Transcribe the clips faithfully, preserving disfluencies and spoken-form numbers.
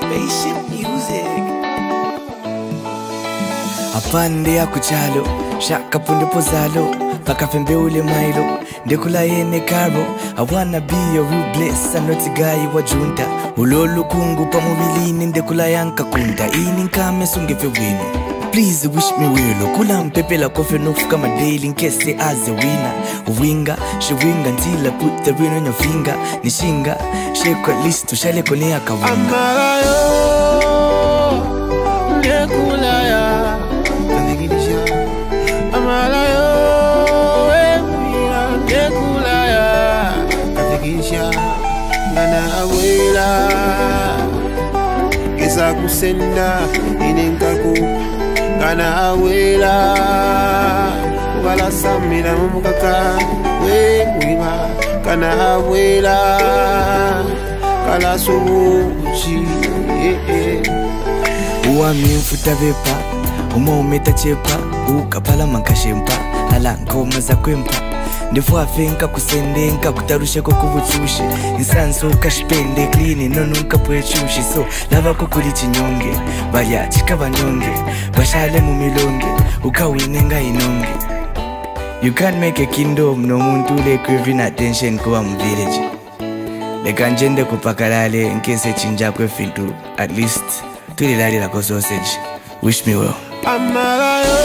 Spaceship music. Apande ya kuchalo shaka punde pozalo paka fembe ule mailo ndekula yene karo. I wanna be a real bliss anoti guy wa junta ulolu kungu pa mubilini ndekula yanka kunta ini nkame sungefe wino. Please wish me well. Kula mpepela kofe nofuka my daily in case as a winner. Winga, she winga until I put the ring on your finger. Nishinga, shake at least to shale konea kawinga. Amalayo, nekulaya, kavigilisha. Amalayo, nekulaya, kavigilisha. Nana awela, kesa kusenda inenkaku. Kana awela wala samira mumukaka we wiba kana awela kala subuchi eh eh uwa mimfuta vepa uma umeta chepa ukapala mankashempa ala ngoma za kwempa ndefu afenka kusendenka kutarushe ko kubuchushe insanso kashipende clean nono nkapwechushi so lava ko kuli chinyonge baya chikabanyonge bashale mu milonge ukawinenga inonge. You can't make a kingdom no muntu le craving attention kwa mu village lekanjende kupakalale nkese chinja kwefintu at least tulilali la ko sausage. Wish me well. Amalayo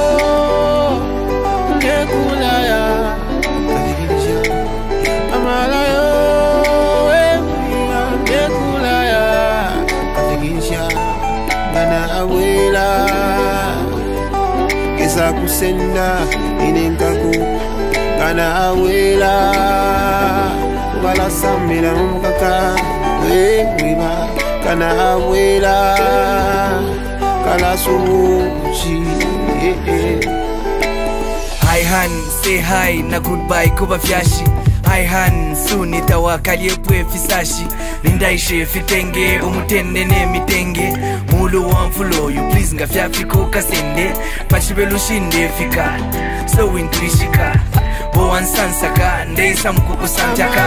nekulaya Amalayo nekulaya kavigisha nana awela kesa kusenda inenkaku kana awela wala samira mumukaka we wiba kana awela kala subuchi eh eh. Hi han, say hi na goodbye kuba fyashi. Hi han, soon itawakalie pwe fisashi. Nindaishe fitenge, umutende ne mitenge. Mulu wamfulo, you please nga fyafiko kasende. Pachibelu shinde fika, so intrishika. Bo wansansaka, ndeisa mkuku sanjaka.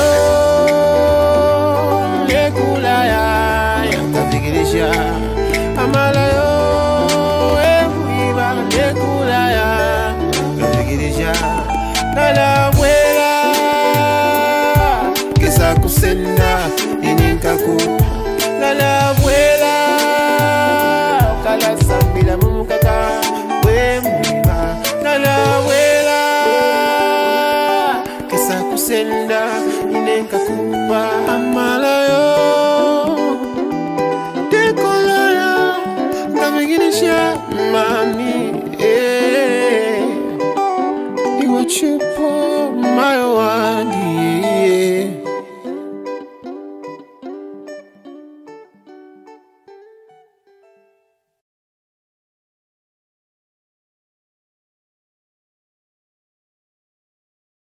Amalayo, nekulaya, yakavigilisha. Amalayo, ewiba, nekulaya. Kala wela kesa kusenda ininkaku kala wela kala sambila mumukaka we mwiba kala wela kesa kusenda ininkaku Amalayo dekolaya kavigilisha mami